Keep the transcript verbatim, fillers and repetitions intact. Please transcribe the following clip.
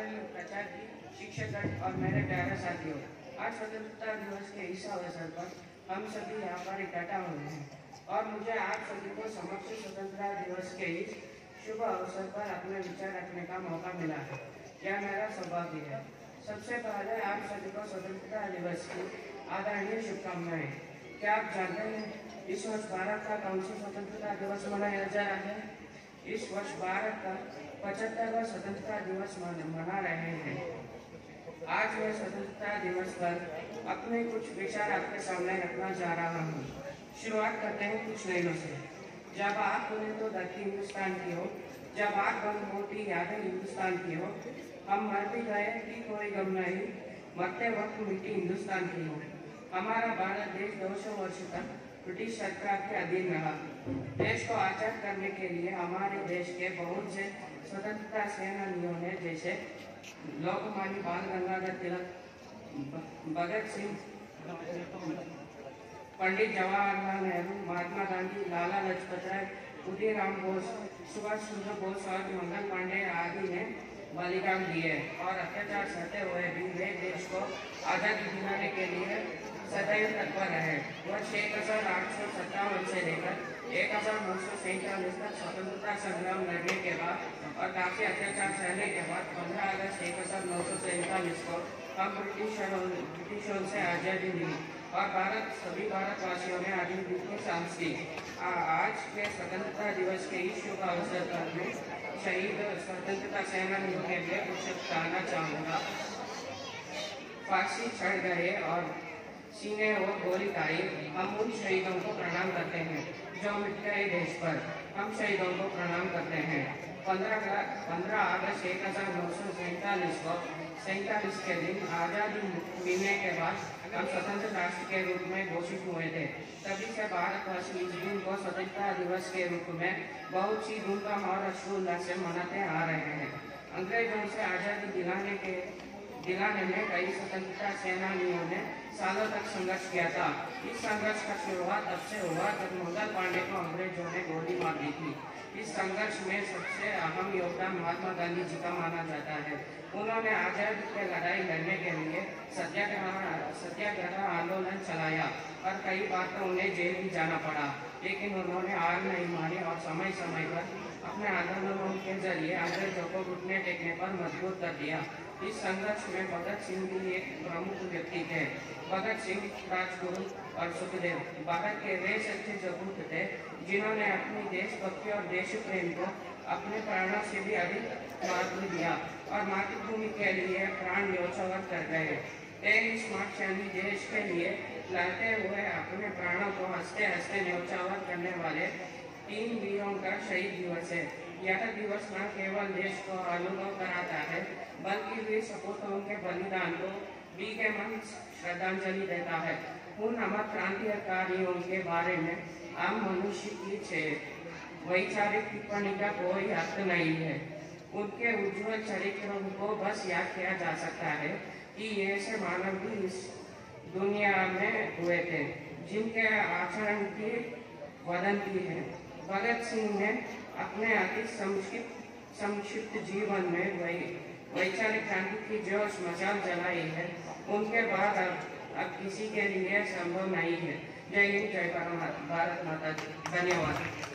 आदरणीय प्राचार्य, शिक्षकगण और मेरे प्यारे साथियों, आज स्वतंत्रता दिवस के इस अवसर पर हम सभी यहाँ पर इकट्ठा हुए हैं और मुझे आप सभी को समक्ष स्वतंत्रता दिवस के इस शुभ अवसर पर अपने विचार रखने का मौका मिला है। यह मेरा सौभाग्य है। सबसे पहले आप सभी को स्वतंत्रता दिवस की आदरणीय शुभकामनाएं। क्या आप जानते हैं इस वर्ष भारत का कौन सा स्वतंत्रता दिवस मनाया जा रहा है? इस वर्ष भारत का पचहत्तरवां स्वतंत्रता दिवस मना रहे हैं। आज मैं स्वतंत्रता दिवस पर अपने कुछ विचार आपके सामने रखना जा रहा हूँ। शुरुआत करते हैं कुछ लाइनों से। जब आग खुले तो धरती हिंदुस्तान की हो, जब आग बंद होती यादें हिंदुस्तान की हो, हम मर भी गए कि कोई गम नहीं, मरते वक्त मिट्टी हिंदुस्तान की हो। हमारा भारत देश दो सौ वर्ष तक ब्रिटिश सरकार के अधीन रहा। देश को आजाद करने के लिए हमारे देश के बहुत से स्वतंत्रता सेनानियों ने, जैसे लोकमान्य बाल गंगाधर तिलक, भगत सिंह, पंडित जवाहरलाल नेहरू, महात्मा गांधी, लाला लाजपत राय, खुदीराम बोस, सुभाष चंद्र बोस और मंगल पांडे आदि ने बलिदान दिए और अत्याचार सहते हुए भी वे देश को आजादी दिलाने के लिए सदैव तत्पर रहे। वर्ष एक हजार आठ सौ सत्तावन से लेकर एक हजार नौ सौ सैंतालीस तक स्वतंत्रता संग्राम लड़ने के बाद और काफी अत्याचार सहने के बाद पंद्रह अगस्त एक हजार नौ सौ सैंतालीस को हम ब्रिटिशरों ब्रिटिशों से आजादी मिली और भारत सभी भारतवासियों ने आजादी की सांस ली। आज के स्वतंत्रता दिवस के इस शुभ अवसर पर मैं शहीद स्वतंत्रता सेनानियों के लिए कुछ कहना चाहूँगा। फांसी चढ़ गए और सीने और गोली खाई, हम उन शहीदों को प्रणाम करते हैं जो मिट गए देश पर। हम शहीदों को प्रणाम करते हैं। पंद्रह पंद्रह अगस्त एक हजार नौ सौ सैंतालीस को सैंतालीस के दिन आज़ादी मिलने के बाद हम स्वतंत्र राष्ट्र के रूप में घोषित हुए थे। तभी से भारतवासी इस दिन को स्वतंत्रता दिवस के रूप में बहुत सी धूमधाम और हर्षोल्लास से मनाते आ रहे हैं। अंग्रेजों से आज़ादी दिलाने के दिलाने में कई स्वतंत्रता सेनानियों ने सालों तक संघर्ष किया था। इस संघर्ष का शुरुआत तब से हुआ जब मंगल पांडे को अंग्रेजों ने गोली मार दी थी। इस संघर्ष में सबसे अहम योगदान महात्मा गांधी जी का माना जाता है। उन्होंने आजादी की लड़ाई लड़ने के लिए सत्याग्रह सत्याग्रह आंदोलन चलाया और कई बार तो उन्हें जेल भी जाना पड़ा, लेकिन उन्होंने हार नहीं मानी और समय समय पर अपने आंदोलनों के जरिए अंग्रेजों को घुटने टेकने पर मजबूर कर दिया। इस संघर्ष में भगत सिंह भी एक प्रमुख व्यक्ति थे। भगत सिंह, राजगुरु और सुखदेव भारत के वे सच्चे सपूत थे जिन्होंने अपनी देशभक्ति और देश प्रेम को अपने प्राणों से भी अधिक महत्व दिया और मातृभूमि के लिए प्राण न्यौछावर कर गए। तेईस मार्च यानी देश के लिए लड़ते हुए अपने प्राणों को हंसते हंसते न्यौछावर करने वाले तीन वीरों का शहीद दिवस है। यह दिवस न केवल देश को अनुभव कराता है, बल्कि वीर सपूतों के बलिदान को भी के मन श्रद्धांजलि देता है। उन अमर क्रांतिकारियों के बारे में आम मनुष्य की वैचारिक टिप्पणी का कोई अर्थ नहीं है। उनके उज्जवल चरित्रों को बस याद किया जा सकता है कि ऐसे मानव भी इस दुनिया में हुए थे जिनके आचरण की वदंती है। भगत सिंह ने अपने अति संक्षिप्त संक्षिप्त जीवन में वैचारिक क्रांति की जो मशाल जलाई है, उनके बाद अब अब किसी के लिए संभव नहीं है। जय हिंद, जय भारत माता। धन्यवाद।